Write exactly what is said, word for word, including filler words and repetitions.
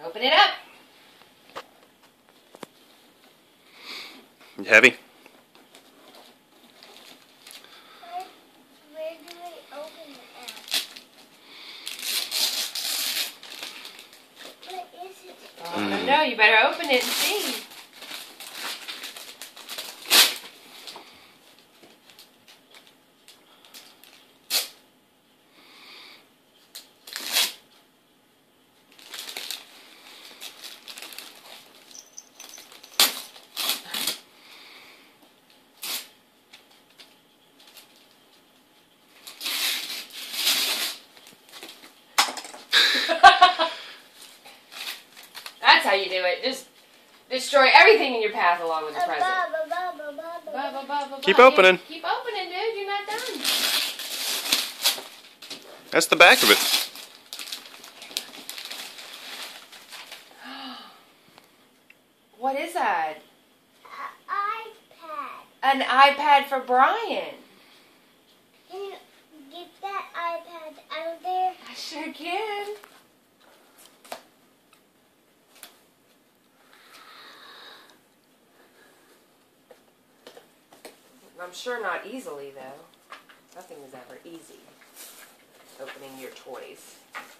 Open it up. Heavy? Where, where do we open it at? What is it? Oh, I don't know. You better open it and see. That's how you do it. Just destroy everything in your path along with the present. Ba, ba, ba, ba, Keep ba. opening. Keep opening, dude. You're not done. That's the back of it. What is that? An iPad. An iPad for Brian. Can you get that iPad out of there? I sure can. I'm sure not easily, though. Nothing is ever easy. Opening your toys.